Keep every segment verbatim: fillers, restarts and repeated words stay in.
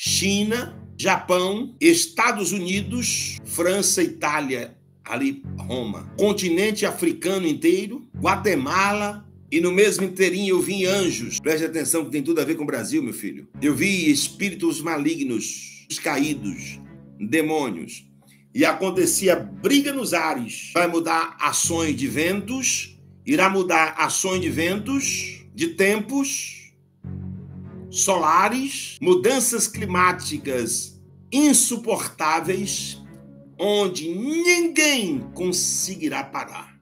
China, Japão, Estados Unidos, França, Itália, ali Roma, continente africano inteiro, Guatemala, e no mesmo inteirinho eu vi anjos. Preste atenção que tem tudo a ver com o Brasil, meu filho. Eu vi espíritos malignos, caídos, demônios. E acontecia briga nos ares. Vai mudar ações de ventos, irá mudar ações de ventos, de tempos solares, mudanças climáticas insuportáveis, onde ninguém conseguirá parar.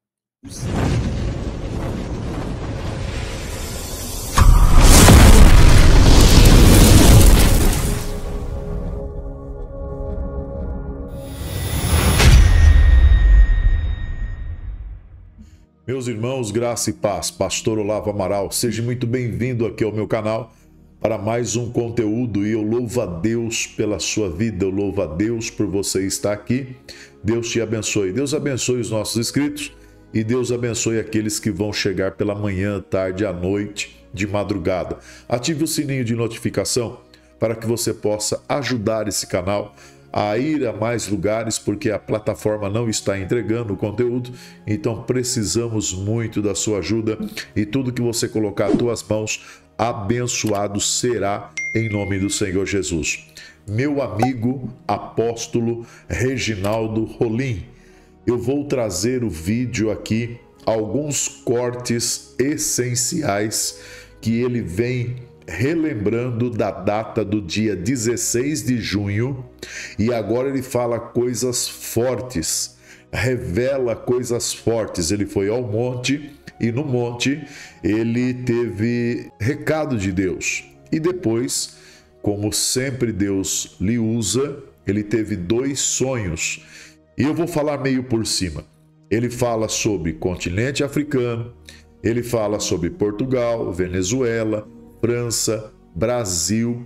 Meus irmãos, graça e paz, Pastor Olavo Amaral, seja muito bem-vindo aqui ao meu canal para mais um conteúdo e eu louvo a Deus pela sua vida, eu louvo a Deus por você estar aqui. Deus te abençoe, Deus abençoe os nossos inscritos e Deus abençoe aqueles que vão chegar pela manhã, tarde, à noite, de madrugada. Ative o sininho de notificação para que você possa ajudar esse canal a ir a mais lugares, porque a plataforma não está entregando o conteúdo, então precisamos muito da sua ajuda e tudo que você colocar às tuas mãos, abençoado será em nome do Senhor Jesus. Meu amigo apóstolo Reginaldo Rolim, eu vou trazer o vídeo aqui, alguns cortes essenciais que ele vem relembrando da data do dia dezesseis de junho, e agora ele fala coisas fortes, revela coisas fortes. Ele foi ao monte e no monte ele teve recado de Deus e depois, como sempre Deus lhe usa, ele teve dois sonhos e eu vou falar meio por cima. Ele fala sobre continente africano, ele fala sobre Portugal, Venezuela, França, Brasil,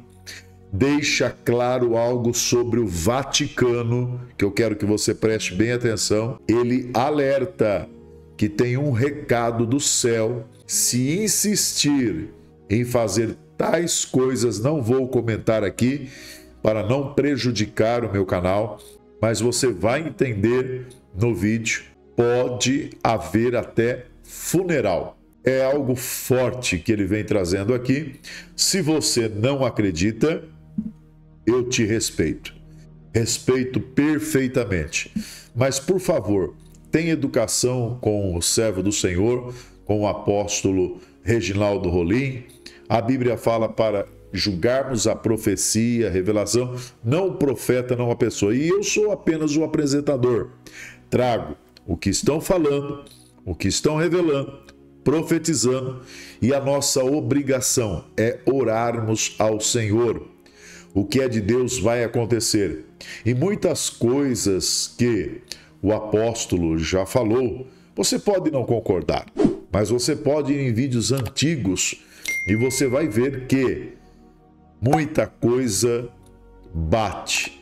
deixa claro algo sobre o Vaticano, que eu quero que você preste bem atenção. Ele alerta que tem um recado do céu. Se insistir em fazer tais coisas, não vou comentar aqui para não prejudicar o meu canal, mas você vai entender no vídeo. Pode haver até funeral. É algo forte que ele vem trazendo aqui. Se você não acredita, eu te respeito. Respeito perfeitamente. Mas, por favor, tenha educação com o servo do Senhor, com o apóstolo Reginaldo Rolim. A Bíblia fala para julgarmos a profecia, a revelação, não o profeta, não a pessoa. E eu sou apenas o apresentador. Trago o que estão falando, o que estão revelando, profetizando, e a nossa obrigação é orarmos ao Senhor. O que é de Deus vai acontecer. E muitas coisas que o apóstolo já falou, você pode não concordar, mas você pode ir em vídeos antigos e você vai ver que muita coisa bate,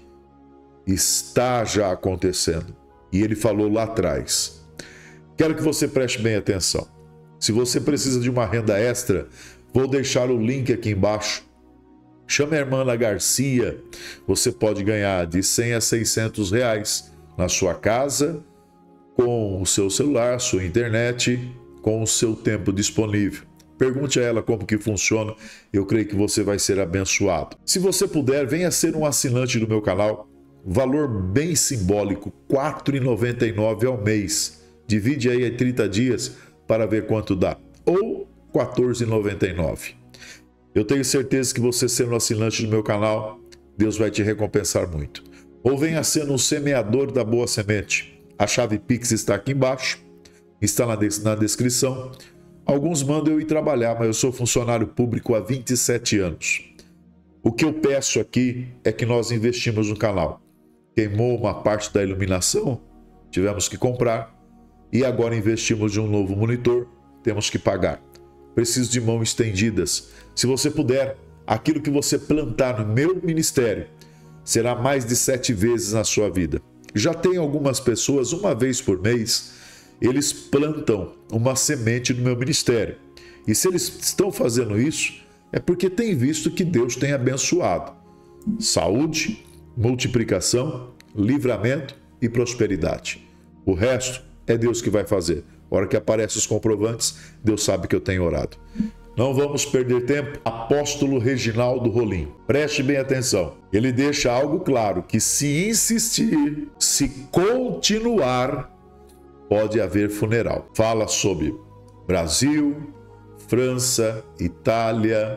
está já acontecendo. E ele falou lá atrás. Quero que você preste bem atenção. Se você precisa de uma renda extra, vou deixar o link aqui embaixo. Chame a irmã Ana Garcia. Você pode ganhar de cem a seiscentos reais na sua casa, com o seu celular, sua internet, com o seu tempo disponível. Pergunte a ela como que funciona. Eu creio que você vai ser abençoado. Se você puder, venha ser um assinante do meu canal. Valor bem simbólico, quatro reais e noventa e nove centavos ao mês. Divide aí em trinta dias para ver quanto dá, ou quatorze reais e noventa e nove centavos. Eu tenho certeza que você sendo assinante do meu canal, Deus vai te recompensar muito. Ou venha sendo um semeador da boa semente. A chave Pix está aqui embaixo, está na, des na descrição. Alguns mandam eu ir trabalhar, mas eu sou funcionário público há vinte e sete anos. O que eu peço aqui é que nós investimos no canal. Queimou uma parte da iluminação, tivemos que comprar. E agora investimos de um novo monitor, temos que pagar. Preciso de mãos estendidas. Se você puder, aquilo que você plantar no meu ministério será mais de sete vezes na sua vida. Já tem algumas pessoas, uma vez por mês, eles plantam uma semente no meu ministério. E se eles estão fazendo isso, é porque tem visto que Deus tem abençoado. saúde, multiplicação, livramento e prosperidade. O resto é Deus que vai fazer. A hora que aparecem os comprovantes, Deus sabe que eu tenho orado. Não vamos perder tempo. Apóstolo Reginaldo Rolim, preste bem atenção. Ele deixa algo claro, que se insistir, se continuar, pode haver funeral. Fala sobre Brasil, França, Itália,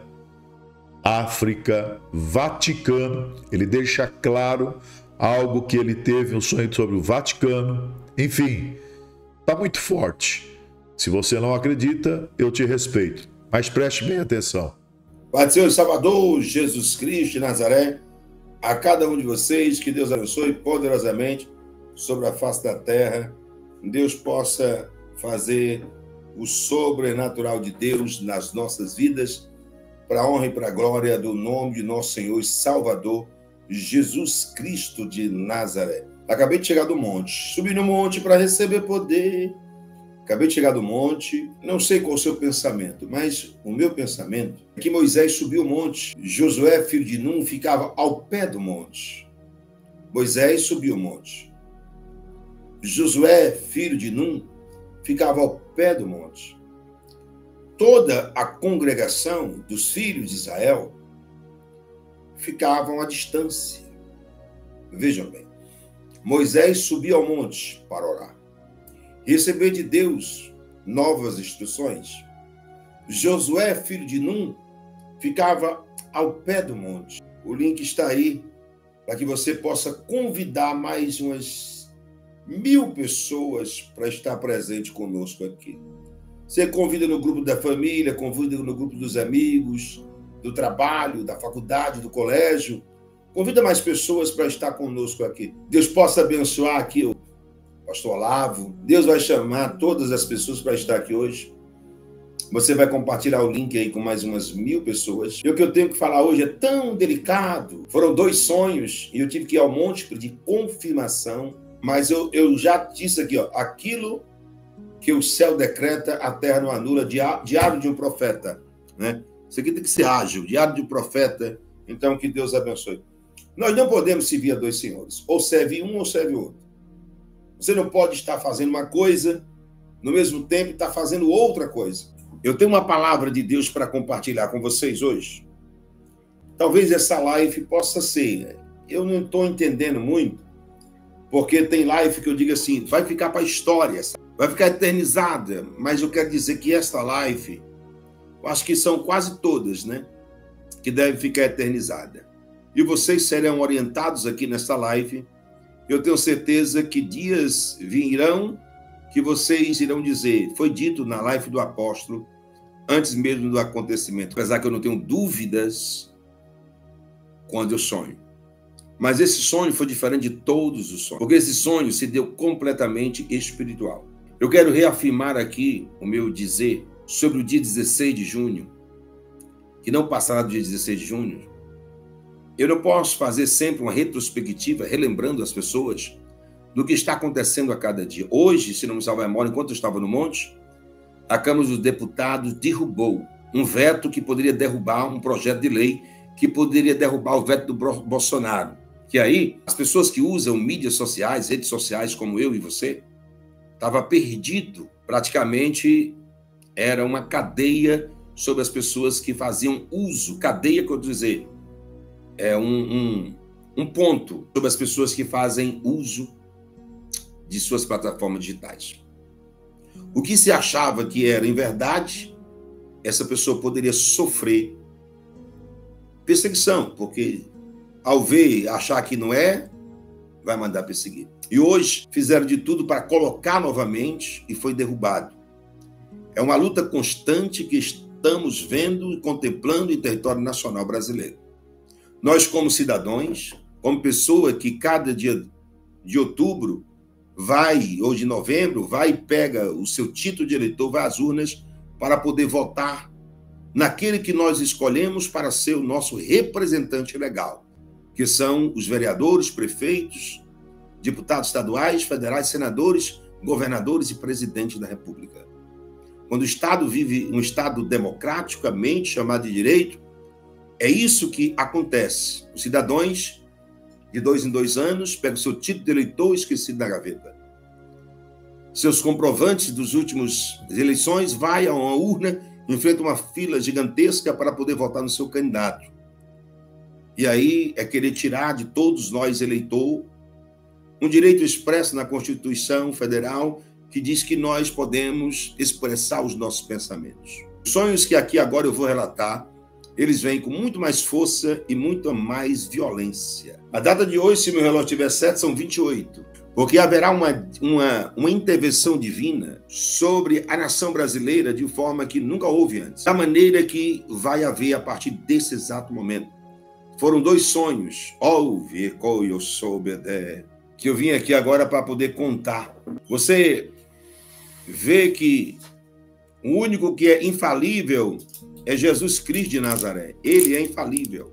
África, Vaticano. Ele deixa claro algo que ele teve um sonho sobre o Vaticano. Enfim, está muito forte. Se você não acredita, eu te respeito. Mas preste bem atenção. Pai do Senhor Salvador, Jesus Cristo de Nazaré, a cada um de vocês, que Deus abençoe poderosamente sobre a face da terra. Deus possa fazer o sobrenatural de Deus nas nossas vidas, para a honra e para a glória do nome de nosso Senhor e Salvador, Jesus Cristo de Nazaré. Acabei de chegar do monte, subi no monte para receber poder. Acabei de chegar do monte, não sei qual é o seu pensamento, mas o meu pensamento é que Moisés subiu o monte, Josué, filho de Num, ficava ao pé do monte. Moisés subiu o monte. Josué, filho de Num, ficava ao pé do monte. Toda a congregação dos filhos de Israel ficavam à distância. Vejam bem, Moisés subiu ao monte para orar. Receber de Deus novas instruções. Josué, filho de Num, ficava ao pé do monte. O link está aí para que você possa convidar mais umas mil pessoas para estar presente conosco aqui. Você convida no grupo da família, convida no grupo dos amigos, do trabalho, da faculdade, do colégio. Convida mais pessoas para estar conosco aqui. Deus possa abençoar aqui o Pastor Olavo. Deus vai chamar todas as pessoas para estar aqui hoje. Você vai compartilhar o link aí com mais umas mil pessoas. E o que eu tenho que falar hoje é tão delicado. Foram dois sonhos e eu tive que ir ao monte pedir confirmação. Mas eu, eu já disse aqui, ó, aquilo que o céu decreta, a terra não anula. Diário de um profeta, né? Isso aqui tem que ser ágil. Diário de um profeta. Então, que Deus abençoe. Nós não podemos servir a dois senhores. Ou serve um ou serve o outro. Você não pode estar fazendo uma coisa, no mesmo tempo estar fazendo outra coisa. Eu tenho uma palavra de Deus para compartilhar com vocês hoje. Talvez essa live possa ser. Eu não estou entendendo muito, porque tem live que eu digo assim, vai ficar para a história, vai ficar eternizada, mas eu quero dizer que esta live, eu acho que são quase todas, né, que devem ficar eternizada. E vocês serão orientados aqui nesta live. Eu tenho certeza que dias virão que vocês irão dizer, foi dito na live do apóstolo, antes mesmo do acontecimento, apesar que eu não tenho dúvidas quando eu sonho. Mas esse sonho foi diferente de todos os sonhos, porque esse sonho se deu completamente espiritual. Eu quero reafirmar aqui o meu dizer sobre o dia dezesseis de junho, que não passará do dia dezesseis de junho. Eu não posso fazer sempre uma retrospectiva, relembrando as pessoas do que está acontecendo a cada dia. Hoje, se não me salvar a memória, enquanto eu estava no monte, a Câmara dos Deputados derrubou um veto que poderia derrubar um projeto de lei que poderia derrubar o veto do Bolsonaro. Que aí, as pessoas que usam mídias sociais, redes sociais, como eu e você, estava perdido. Praticamente era uma cadeia sobre as pessoas que faziam uso, cadeia, que eu vou dizer, é um, um, um ponto sobre as pessoas que fazem uso de suas plataformas digitais. O que se achava que era em verdade, essa pessoa poderia sofrer perseguição, porque ao ver, achar que não é, vai mandar perseguir. E hoje fizeram de tudo para colocar novamente e foi derrubado. É uma luta constante que estamos vendo e contemplando em território nacional brasileiro. Nós, como cidadãos, como pessoa que cada dia de outubro vai, ou de novembro, vai e pega o seu título de eleitor, vai às urnas para poder votar naquele que nós escolhemos para ser o nosso representante legal, que são os vereadores, prefeitos, deputados estaduais, federais, senadores, governadores e presidente da República. Quando o Estado vive um Estado democraticamente chamado de direito, É isso que acontece. Os cidadãos, de dois em dois anos, pegam seu título de eleitor esquecido na gaveta. Seus comprovantes dos últimos eleições vai a uma urna, enfrenta uma fila gigantesca para poder votar no seu candidato. E aí é querer tirar de todos nós, eleitor, um direito expresso na Constituição Federal que diz que nós podemos expressar os nossos pensamentos. Os sonhos que aqui agora eu vou relatar, eles vêm com muito mais força e muito mais violência. A data de hoje, se meu relógio tiver certo, são vinte e oito. Porque haverá uma, uma, uma intervenção divina sobre a nação brasileira de forma que nunca houve antes. Da maneira que vai haver a partir desse exato momento. Foram dois sonhos. Ouve, eu soube, que eu vim aqui agora para poder contar. Você vê que o único que é infalível é Jesus Cristo de Nazaré. Ele é infalível.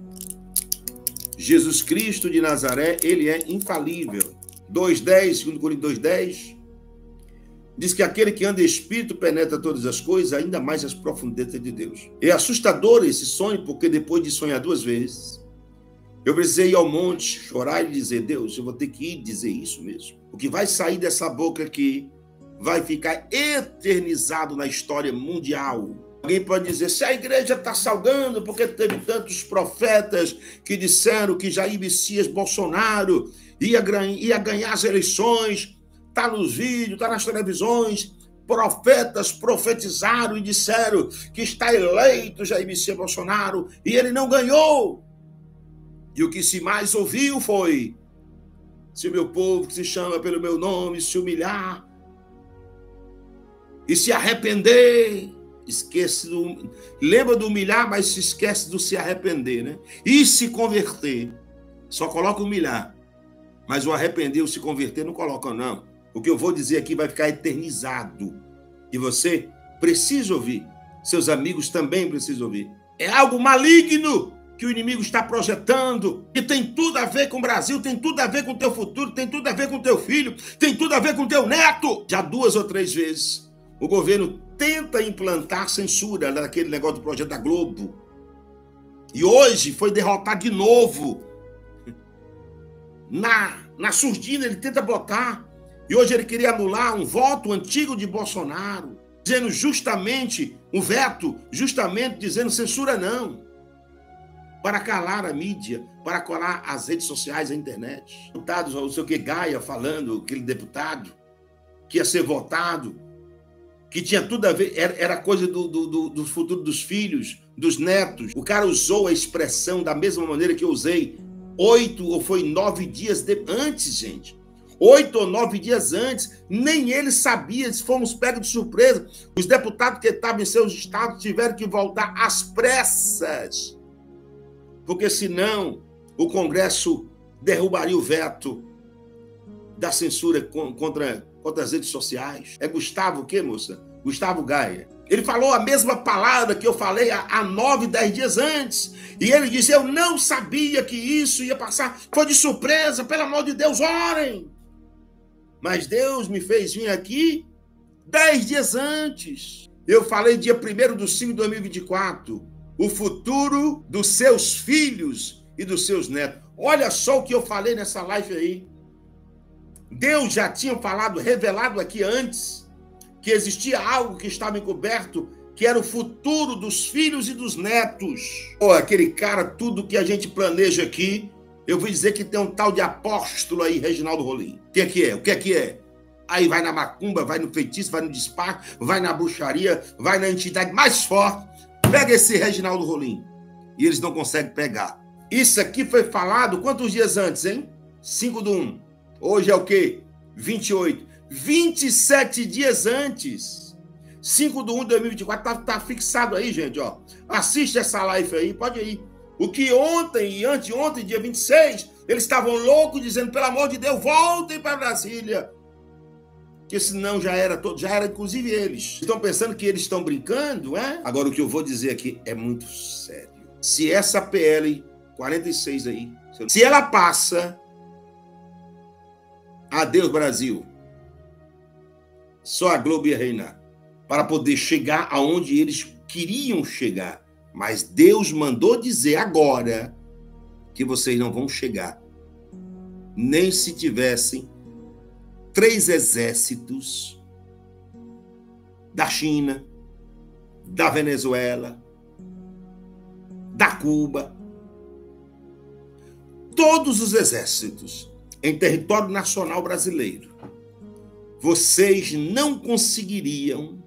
Jesus Cristo de Nazaré, ele é infalível. dois, dez, segundo Coríntios dois, dez, diz que aquele que anda em espírito penetra todas as coisas, ainda mais as profundezas de Deus. É assustador esse sonho, porque depois de sonhar duas vezes, eu precisei ir ao monte, chorar e dizer, Deus, eu vou ter que ir dizer isso mesmo. O que vai sair dessa boca aqui vai ficar eternizado na história mundial. Alguém pode dizer, se a igreja está salgando, porque teve tantos profetas que disseram que Jair Messias Bolsonaro ia, ia ganhar as eleições, está nos vídeos, está nas televisões, profetas profetizaram e disseram que está eleito Jair Messias Bolsonaro e ele não ganhou. E o que se mais ouviu foi, se o meu povo que se chama pelo meu nome se humilhar e se arrepender, esquece do, lembra do humilhar, mas se esquece do se arrepender, né? E se converter, só coloca humilhar, mas o arrepender, o se converter não coloca não. O que eu vou dizer aqui vai ficar eternizado e você precisa ouvir, seus amigos também precisam ouvir. É algo maligno que o inimigo está projetando, que tem tudo a ver com o Brasil, tem tudo a ver com o teu futuro, tem tudo a ver com o teu filho, tem tudo a ver com o teu neto. Já duas ou três vezes o governo tenta implantar censura naquele negócio do projeto da Globo. E hoje foi derrotado de novo. Na, na surdina ele tenta botar. E hoje ele queria anular um voto antigo de Bolsonaro, dizendo justamente, um veto, justamente dizendo censura não. Para calar a mídia, para colar as redes sociais, a internet. Deputados, não sei o que, Gaia falando, aquele deputado que ia ser votado, que tinha tudo a ver, era, era coisa do, do, do futuro dos filhos, dos netos. O cara usou a expressão da mesma maneira que eu usei, oito ou foi nove dias de, antes, gente. Oito ou nove dias antes, nem ele sabia, fomos pegos de surpresa. Os deputados que estavam em seus estados tiveram que voltar às pressas, porque senão o Congresso derrubaria o veto da censura contra, contra as redes sociais. É Gustavo o quê, moça? Gustavo Gaia. Ele falou a mesma palavra que eu falei há, há nove, dez dias antes. E ele disse, eu não sabia que isso ia passar. Foi de surpresa, pelo amor de Deus, orem. Mas Deus me fez vir aqui dez dias antes. Eu falei dia primeiro de cinco de dois mil e vinte e quatro. O futuro dos seus filhos e dos seus netos. Olha só o que eu falei nessa live aí. Deus já tinha falado, revelado aqui antes, que existia algo que estava encoberto, que era o futuro dos filhos e dos netos. Pô, aquele cara, tudo que a gente planeja aqui, eu vou dizer que tem um tal de apóstolo aí, Reginaldo Rolim. O que é que é? O que é que é? Aí vai na macumba, vai no feitiço, vai no despacho, vai na bruxaria, vai na entidade mais forte. Pega esse Reginaldo Rolim. E eles não conseguem pegar. Isso aqui foi falado quantos dias antes, hein? cinco do um. Hoje é o quê? vinte e oito. vinte e sete dias antes. cinco do um de dois mil e vinte e quatro. Tá, tá fixado aí, gente, ó. Assiste essa live aí, pode ir. O que ontem e anteontem, dia vinte e seis, eles estavam loucos, dizendo, pelo amor de Deus, voltem para Brasília. Porque senão já era todo, já era inclusive eles. Estão pensando que eles estão brincando, é? Agora o que eu vou dizer aqui é muito sério. Se essa P L quarenta e seis aí, se ela passa, adeus Brasil. Só a Globo ia reinar. Para poder chegar aonde eles queriam chegar. Mas Deus mandou dizer agora que vocês não vão chegar, nem se tivessem três exércitos da China, da Venezuela, da Cuba, todos os exércitos em território nacional brasileiro, vocês não conseguiriam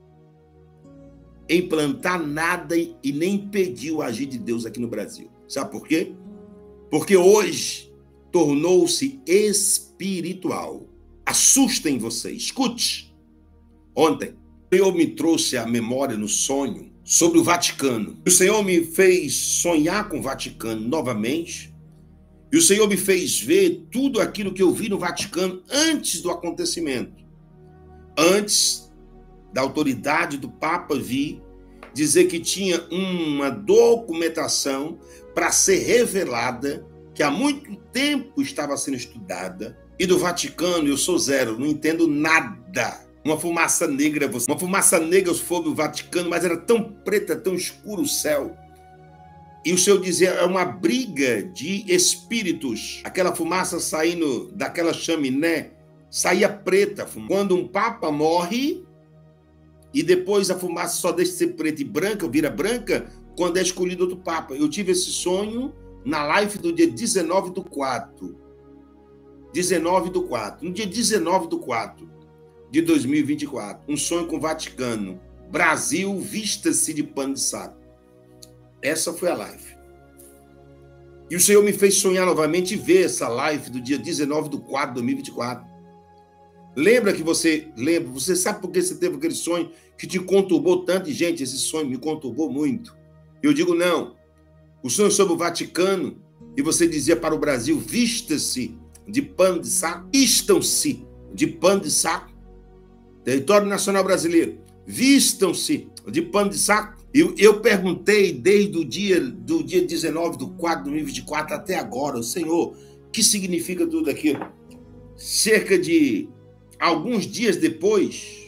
implantar nada e nem impedir o agir de Deus aqui no Brasil. Sabe por quê? Porque hoje tornou-se espiritual. Assustem vocês. Escute. Ontem, o Senhor me trouxe a memória no sonho sobre o Vaticano. O Senhor me fez sonhar com o Vaticano novamente. E o Senhor me fez ver tudo aquilo que eu vi no Vaticano antes do acontecimento. Antes da autoridade do Papa vir dizer que tinha uma documentação para ser revelada, que há muito tempo estava sendo estudada. E do Vaticano eu sou zero, não entendo nada. Uma fumaça negra, uma fumaça negra sobre o Vaticano, mas era tão preta, tão escuro o céu. E o Senhor dizia, é uma briga de espíritos. Aquela fumaça saindo daquela chaminé, saía preta. Quando um papa morre, e depois a fumaça só deixa de ser preta e branca, vira branca, quando é escolhido outro papa. Eu tive esse sonho na live do dia dezenove do quatro. dezenove do quatro. No dia dezenove do quatro de dois mil e vinte e quatro. Um sonho com o Vaticano. Brasil, vista-se de pano de saco. Essa foi a live. E o Senhor me fez sonhar novamente e ver essa live do dia dezenove do quatro de dois mil e vinte e quatro. Lembra que você... Lembra? Você sabe por que você teve aquele sonho que te conturbou tanto? E, gente, esse sonho me conturbou muito. Eu digo, não. O sonho sobre o Vaticano, e você dizia para o Brasil, vista-se de pano de saco, vistam-se de pano de saco. Território Nacional Brasileiro, vistam-se de pano de saco. Eu, eu perguntei desde o dia, do dia dezenove do quatro de dois mil e vinte e quatro até agora, o Senhor, o que significa tudo aquilo? Cerca de alguns dias depois,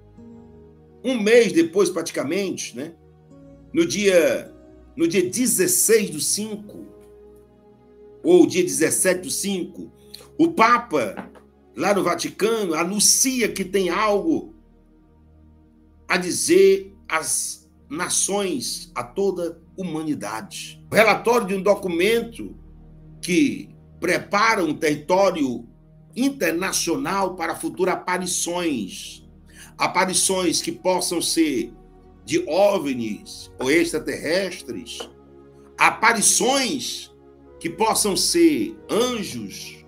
um mês depois praticamente, né? No dia, no dia dezesseis do cinco, ou dia dezessete do cinco, o Papa, lá no Vaticano, anuncia que tem algo a dizer às nações, a toda humanidade. O relatório de um documento que prepara um território internacional para futuras aparições. Aparições que possam ser de OVNIs ou extraterrestres. Aparições que possam ser anjos,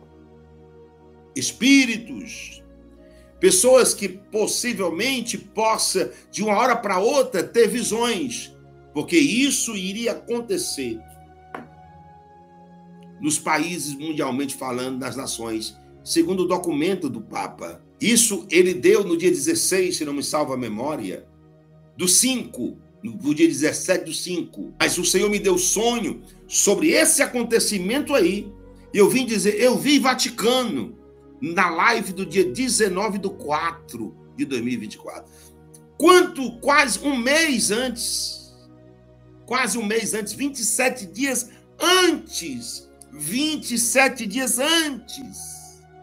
espíritos, pessoas que possivelmente possam, de uma hora para outra, ter visões, porque isso iria acontecer nos países mundialmente falando, nas nações, segundo o documento do Papa. Isso ele deu no dia dezesseis, se não me salva a memória, do cinco, no dia dezessete do cinco. Mas o Senhor me deu sonho sobre esse acontecimento aí, e eu vim dizer, eu vi Vaticano, na live do dia dezenove do quatro de dois mil e vinte e quatro. Quanto, quase um mês antes, quase um mês antes, vinte e sete dias antes, vinte e sete dias antes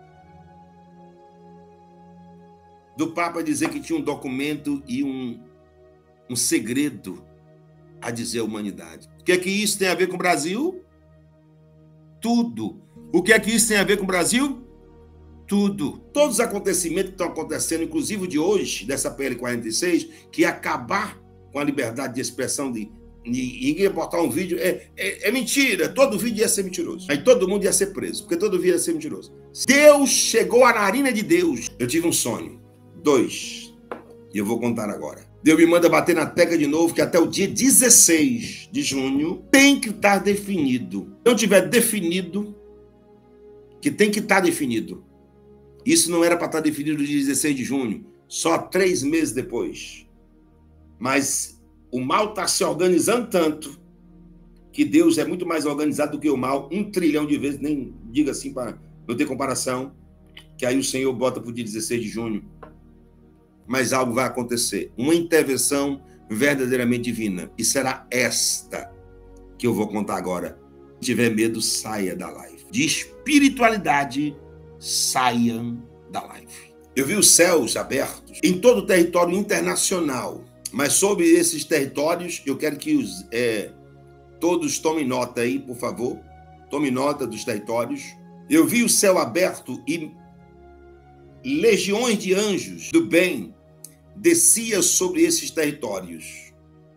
do Papa dizer que tinha um documento e um, um segredo a dizer à humanidade. O que é que isso tem a ver com o Brasil? Tudo. O que é que isso tem a ver com o Brasil? Tudo. Todos os acontecimentos que estão acontecendo, inclusive o de hoje, dessa P L quarenta e seis, que ia acabar com a liberdade de expressão de ninguém ia botar um vídeo, é, é, é mentira, todo vídeo ia ser mentiroso. Aí todo mundo ia ser preso, porque todo vídeo ia ser mentiroso. Deus chegou à narina de Deus. Eu tive um sonho. Dois. E eu vou contar agora. Deus me manda bater na tecla de novo que até o dia dezesseis de junho tem que estar definido. Se não tiver definido, que tem que estar definido. Isso não era para estar definido no dia dezesseis de junho, só três meses depois. Mas o mal está se organizando tanto que Deus é muito mais organizado do que o mal, um trilhão de vezes, nem diga assim para não ter comparação, que aí o Senhor bota para o dia dezesseis de junho. Mas algo vai acontecer. Uma intervenção verdadeiramente divina. E será esta que eu vou contar agora. Se tiver medo, saia da live. De espiritualidade, saiam da live. Eu vi os céus abertos em todo o território internacional. Mas sobre esses territórios, eu quero que os, é, todos tomem nota aí, por favor. Tome nota dos territórios. Eu vi o céu aberto e legiões de anjos do bem desciam sobre esses territórios.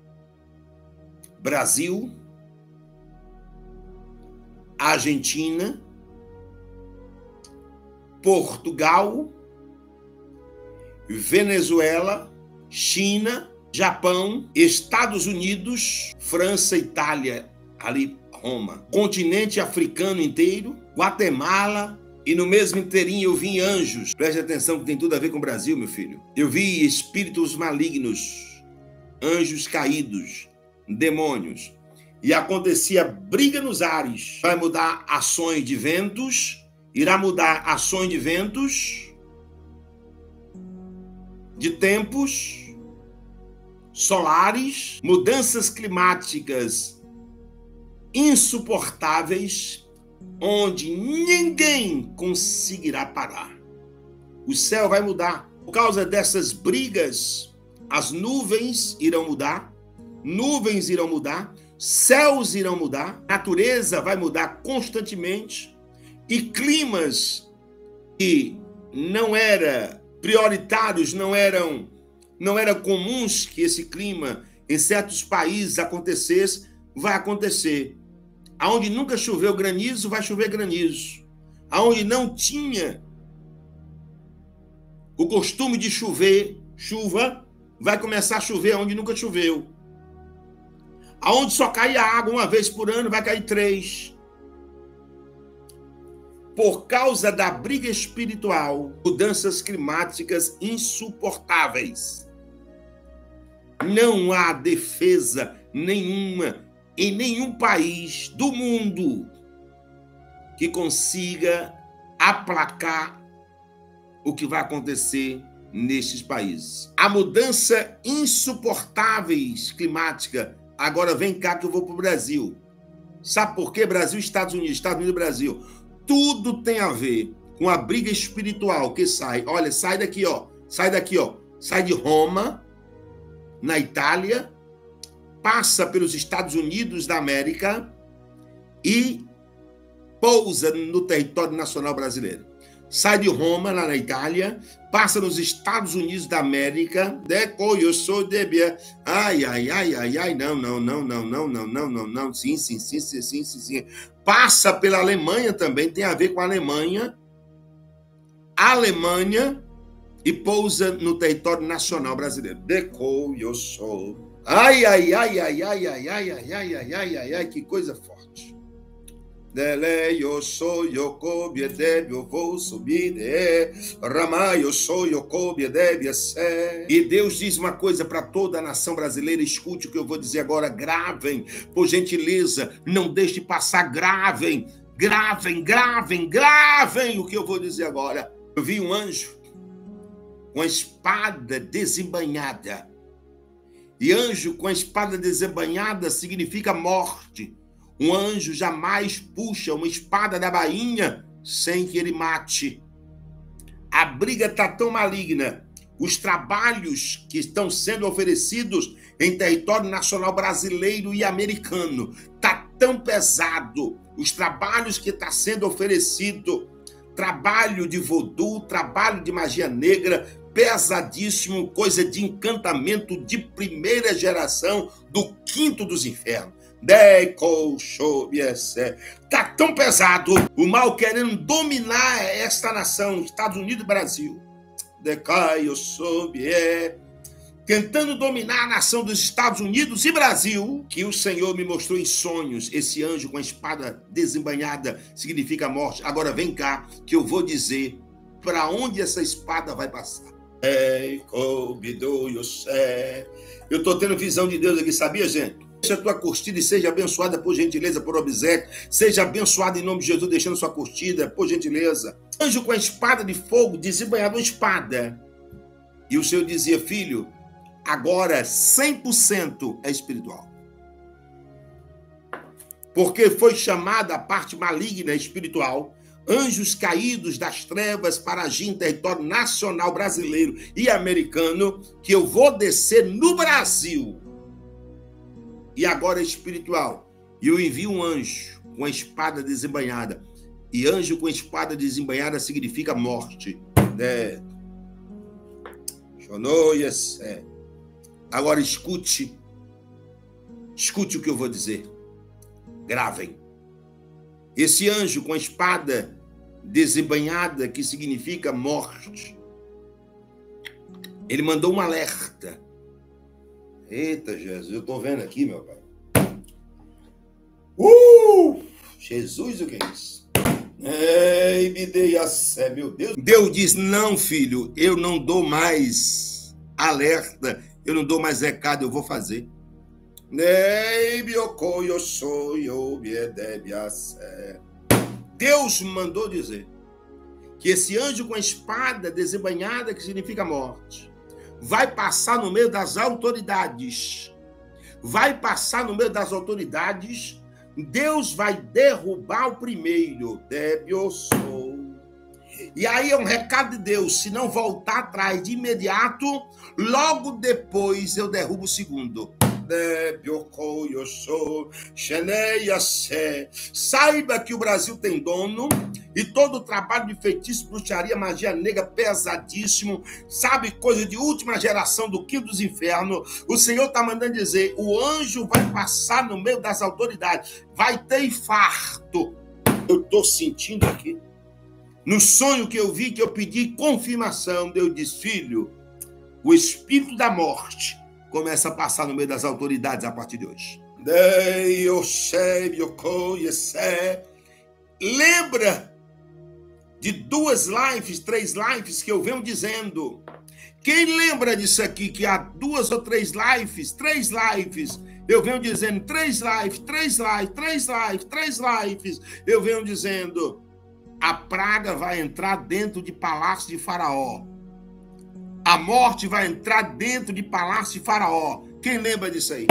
Brasil, Argentina, Portugal, Venezuela, China, Japão, Estados Unidos, França, Itália, ali Roma, continente africano inteiro, Guatemala, e no mesmo inteirinho eu vi anjos. Preste atenção que tem tudo a ver com o Brasil, meu filho. Eu vi espíritos malignos, anjos caídos, demônios. E acontecia briga nos ares. Vai mudar ações de ventos, irá mudar ações de ventos, de tempos solares, mudanças climáticas insuportáveis, onde ninguém conseguirá parar. O céu vai mudar. Por causa dessas brigas, as nuvens irão mudar, nuvens irão mudar, céus irão mudar, natureza vai mudar constantemente, e climas que não eram prioritários, não eram, não eram comuns que esse clima em certos países acontecesse, vai acontecer. Aonde nunca choveu granizo, vai chover granizo. Aonde não tinha o costume de chover, chuva, vai começar a chover onde nunca choveu. Aonde só caía água uma vez por ano, vai cair três. Por causa da briga espiritual, mudanças climáticas insuportáveis. Não há defesa nenhuma em nenhum país do mundo que consiga aplacar o que vai acontecer nestes países. A mudança insuportáveis climática. Agora vem cá que eu vou para o Brasil. Sabe por quê? Brasil, Estados Unidos, Estados Unidos e Brasil. Tudo tem a ver com a briga espiritual que sai. Olha, sai daqui, ó. Sai daqui, ó. Sai de Roma, na Itália, passa pelos Estados Unidos da América e pousa no território nacional brasileiro. Sai de Roma, lá na Itália, passa nos Estados Unidos da América, deco, eu sou debia. Ai, ai, ai, ai, ai, não, não, não, não, não, não, não, não, não, sim, sim, sim, sim, sim, sim, sim. Passa pela Alemanha também, tem a ver com a Alemanha, Alemanha, e pousa no território nacional brasileiro. Deco, eu sou. Ai, ai, ai, ai, ai, ai, ai, ai, ai, ai, ai, ai, ai, que coisa forte. Dele, eu sou, eu coube, deve, eu vou subir, é, Ramá, eu sou, eu coube, deve, é. E Deus diz uma coisa para toda a nação brasileira, escute o que eu vou dizer agora, gravem, por gentileza, não deixe passar, gravem, gravem, gravem, gravem o que eu vou dizer agora. Eu vi um anjo com a espada desembainhada. E anjo com a espada desembainhada significa morte. Um anjo jamais puxa uma espada da bainha sem que ele mate. A briga está tão maligna. Os trabalhos que estão sendo oferecidos em território nacional brasileiro e americano está tão pesado. Os trabalhos que estão sendo oferecido, trabalho de voodoo, trabalho de magia negra, pesadíssimo, coisa de encantamento de primeira geração do quinto dos infernos. Tá tão pesado o mal querendo dominar esta nação, Estados Unidos e Brasil. Tentando dominar a nação dos Estados Unidos e Brasil, que o Senhor me mostrou em sonhos. Esse anjo com a espada desembainhada significa morte. Agora vem cá que eu vou dizer para onde essa espada vai passar. Eu estou tendo visão de Deus aqui, sabia, gente? Deixa a tua curtida e seja abençoada por gentileza, por obséquio. Seja abençoada em nome de Jesus, deixando sua curtida, por gentileza. Anjo com a espada de fogo, desembanhava uma espada. E o Senhor dizia, filho, agora cem por cento é espiritual. Porque foi chamada a parte maligna espiritual, anjos caídos das trevas para agir em território nacional brasileiro e americano, que eu vou descer no Brasil. E agora é espiritual. E eu envio um anjo com a espada desembainhada. E anjo com espada desembainhada significa morte. É. É. Agora escute. Escute o que eu vou dizer. Gravem. Esse anjo com a espada desembainhada, que significa morte, ele mandou um alerta. Eita, Jesus, eu tô vendo aqui, meu pai. Uh! Jesus, o que é isso? Ei, me dei a sé, meu Deus. Deus diz, não, filho, eu não dou mais alerta, eu não dou mais recado, eu vou fazer. Deus mandou dizer que esse anjo com a espada desembainhada, que significa morte, vai passar no meio das autoridades. Vai passar no meio das autoridades. Deus vai derrubar o primeiro. E aí é um recado de Deus. Se não voltar atrás de imediato, logo depois eu derrubo o segundo. Saiba que o Brasil tem dono e todo o trabalho de feitiço, bruxaria, magia negra pesadíssimo, sabe, coisa de última geração do quinto dos infernos. O Senhor está mandando dizer, o anjo vai passar no meio das autoridades, vai ter infarto. Eu estou sentindo aqui. No sonho que eu vi, que eu pedi confirmação, Deus disse, filho, o espírito da morte começa a passar no meio das autoridades a partir de hoje. Lembra de duas lives, três lives que eu venho dizendo. Quem lembra disso aqui, que há duas ou três lives, três lives, eu venho dizendo, três lives, três lives, três lives, três lives, eu venho dizendo, a praga vai entrar dentro de palácio de Faraó. A morte vai entrar dentro de palácio de Faraó. Quem lembra disso aí?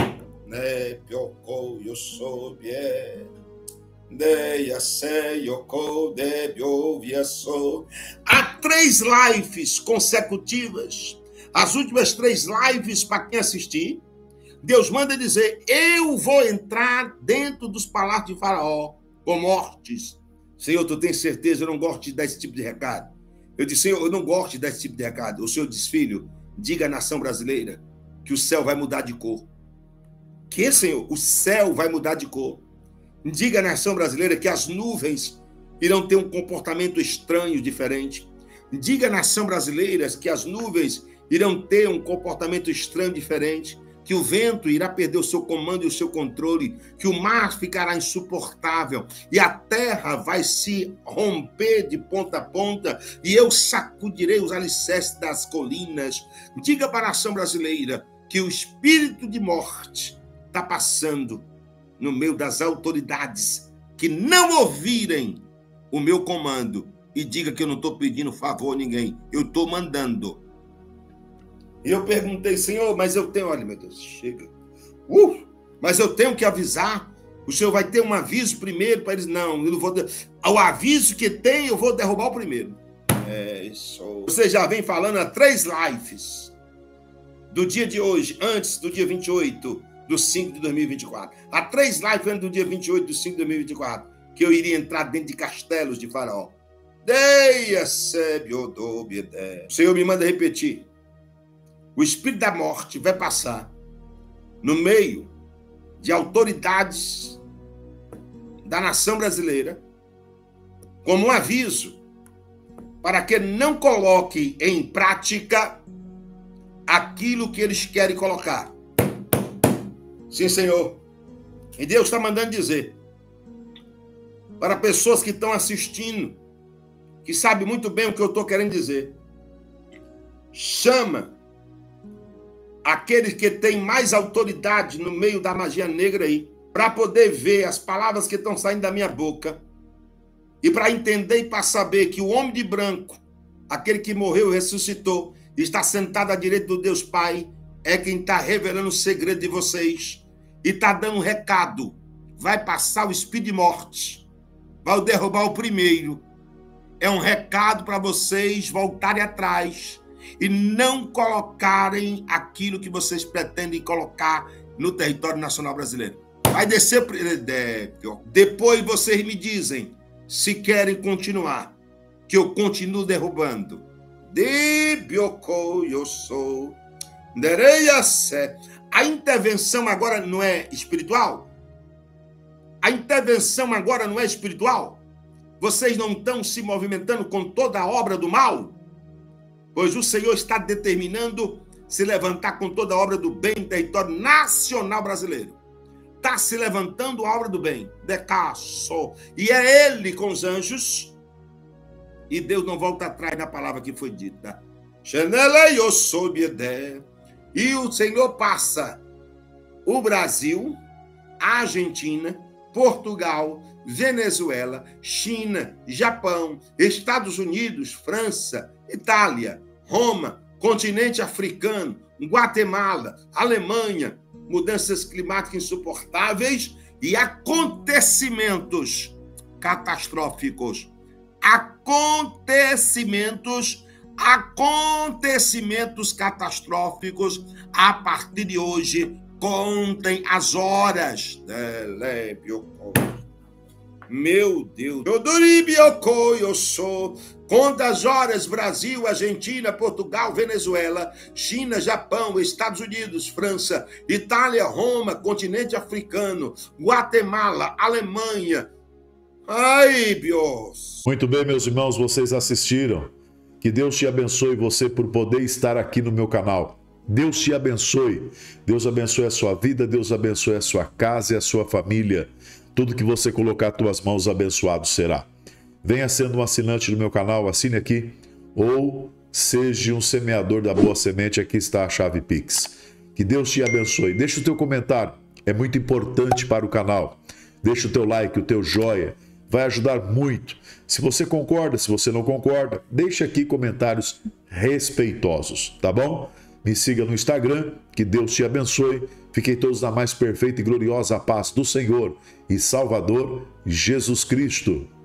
Há três lives consecutivas. As últimas três lives, para quem assistir, Deus manda dizer, eu vou entrar dentro dos palácios de Faraó com mortes. Senhor, tu tens certeza? Eu não gosto de dar esse tipo de recado. Eu disse, Senhor, eu não gosto de dar esse tipo de recado. O Senhor diz, filho, diga à nação brasileira que o céu vai mudar de cor. Que, Senhor? O céu vai mudar de cor. Diga à nação brasileira que as nuvens irão ter um comportamento estranho, diferente. Diga à nação brasileira que as nuvens irão ter um comportamento estranho, diferente. Que o vento irá perder o seu comando e o seu controle, que o mar ficará insuportável e a terra vai se romper de ponta a ponta e eu sacudirei os alicerces das colinas. Diga para a nação brasileira que o espírito de morte está passando no meio das autoridades que não ouvirem o meu comando e diga que eu não estou pedindo favor a ninguém, eu estou mandando. E eu perguntei, Senhor, mas eu tenho... Olha, meu Deus, chega. Uh, mas eu tenho que avisar. O Senhor vai ter um aviso primeiro para eles. Não, eu não vou... O aviso que tem, eu vou derrubar o primeiro. É isso. Você já vem falando há três lives do dia de hoje, antes do dia vinte e oito do cinco de dois mil e vinte e quatro. Há três lives antes do dia vinte e oito do cinco de dois mil e vinte e quatro, que eu iria entrar dentro de castelos de Faraó. O Senhor me manda repetir. O espírito da morte vai passar no meio de autoridades da nação brasileira como um aviso para que não coloque em prática aquilo que eles querem colocar. Sim, Senhor. E Deus está mandando dizer para pessoas que estão assistindo, que sabem muito bem o que eu estou querendo dizer. Chama aqueles que têm mais autoridade no meio da magia negra aí, para poder ver as palavras que estão saindo da minha boca e para entender e para saber que o homem de branco, aquele que morreu e ressuscitou, está sentado à direita do Deus Pai, é quem está revelando o segredo de vocês e está dando um recado. Vai passar o espírito de morte, vai derrubar o primeiro. É um recado para vocês voltarem atrás e não colocarem aquilo que vocês pretendem colocar no território nacional brasileiro. Vai descer. Depois vocês me dizem se querem continuar, que eu continuo derrubando. De Bioko eu sou. A intervenção agora não é espiritual? A intervenção agora não é espiritual? Vocês não estão se movimentando com toda a obra do mal? Pois o Senhor está determinando se levantar com toda a obra do bem em território nacional brasileiro. Está se levantando a obra do bem. Decasso. E é Ele com os anjos. E Deus não volta atrás na palavra que foi dita. E o Senhor passa o Brasil, a Argentina, Portugal, Venezuela, China, Japão, Estados Unidos, França, Itália, Roma, continente africano, Guatemala, Alemanha, mudanças climáticas insuportáveis e acontecimentos catastróficos. Acontecimentos, acontecimentos catastróficos a partir de hoje. Contem as horas. Meu Deus. Eu sou. Conta as horas. Brasil, Argentina, Portugal, Venezuela, China, Japão, Estados Unidos, França, Itália, Roma, continente africano, Guatemala, Alemanha. Ai, Deus. Muito bem, meus irmãos, vocês assistiram. Que Deus te abençoe você por poder estar aqui no meu canal. Deus te abençoe. Deus abençoe a sua vida, Deus abençoe a sua casa e a sua família. Tudo que você colocar as tuas mãos, abençoado será. Venha sendo um assinante do meu canal, assine aqui, ou seja um semeador da boa semente, aqui está a chave Pix. Que Deus te abençoe. Deixa o teu comentário, é muito importante para o canal. Deixa o teu like, o teu joia, vai ajudar muito. Se você concorda, se você não concorda, deixa aqui comentários respeitosos, tá bom? Me siga no Instagram, que Deus te abençoe. Fiquem todos na mais perfeita e gloriosa paz do Senhor e Salvador Jesus Cristo.